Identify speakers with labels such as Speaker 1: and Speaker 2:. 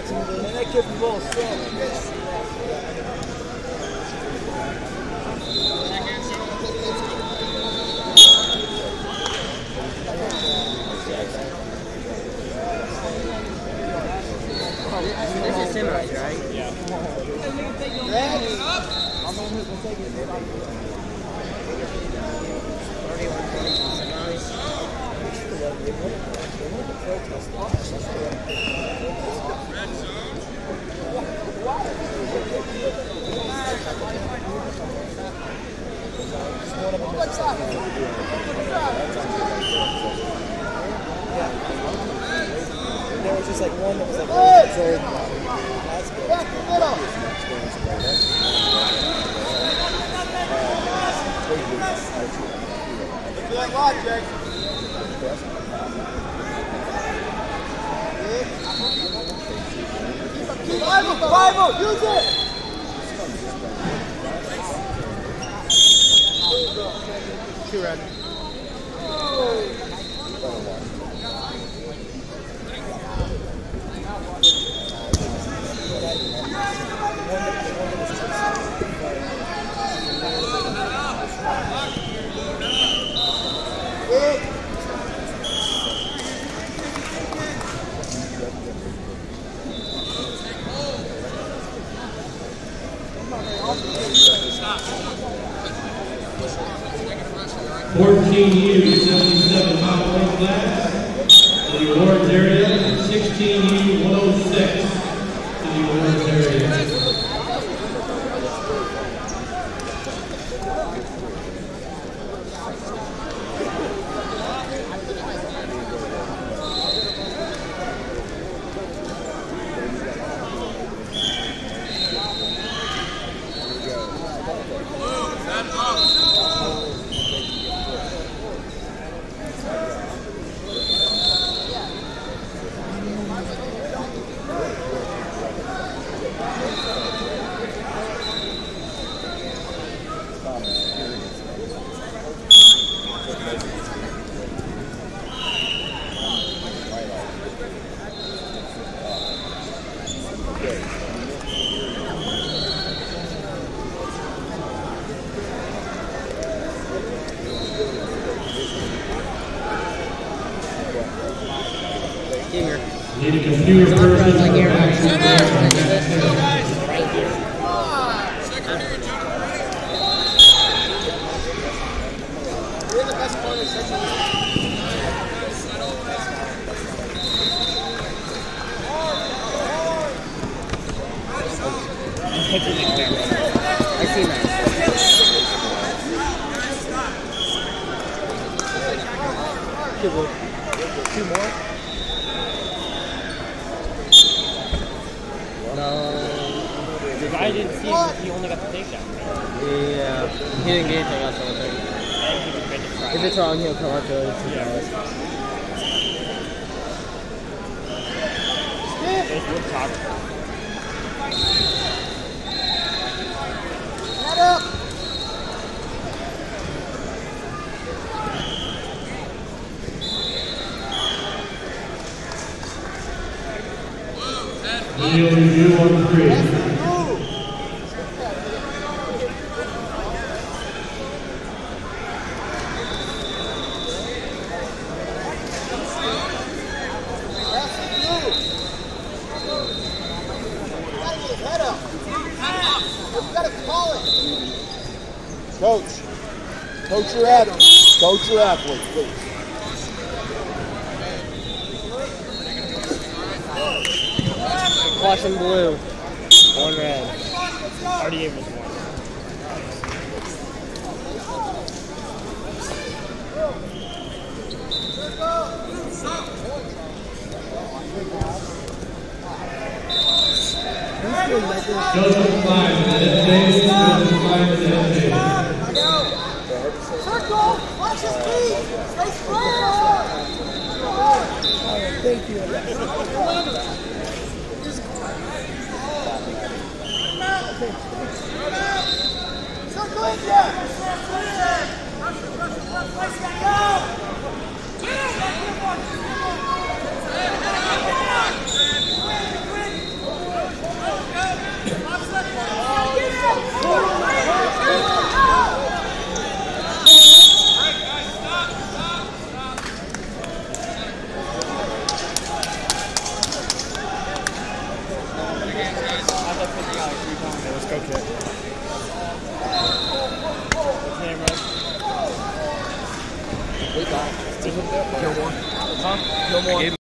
Speaker 1: And that kid from Ball strong.
Speaker 2: This is semis, right?
Speaker 3: Yeah.
Speaker 1: There was just like one that was like absorbed. That's good. Back to the middle. Look at that lot, Jake. Bible, use it.
Speaker 2: Two red.
Speaker 4: Stop. 14U 77 pound weight class to the awards area, 16U 106 to the awards area. Need a computer person
Speaker 2: like
Speaker 4: or
Speaker 2: air.
Speaker 4: right here.
Speaker 1: We're the best part of Central.
Speaker 2: I see that.
Speaker 1: Two more?
Speaker 2: No.
Speaker 3: The guy didn't see him, he only got the takedown, right?
Speaker 2: Yeah. He didn't get anything else on the thing.
Speaker 3: And he was ready to try.
Speaker 2: If it's wrong, he'll come up to us.
Speaker 3: There's wood top.
Speaker 1: Head up!
Speaker 4: Video review on 3.
Speaker 1: Coach your athlete. Coach your athlete, please.
Speaker 2: Caution blue. One red.
Speaker 3: Already gave us one.
Speaker 4: Joseph Klein, the Davis. Joseph Klein, the Davis.
Speaker 1: Circle! Watch his feet! Stay square! Thank you. Circle in there! Go! No more.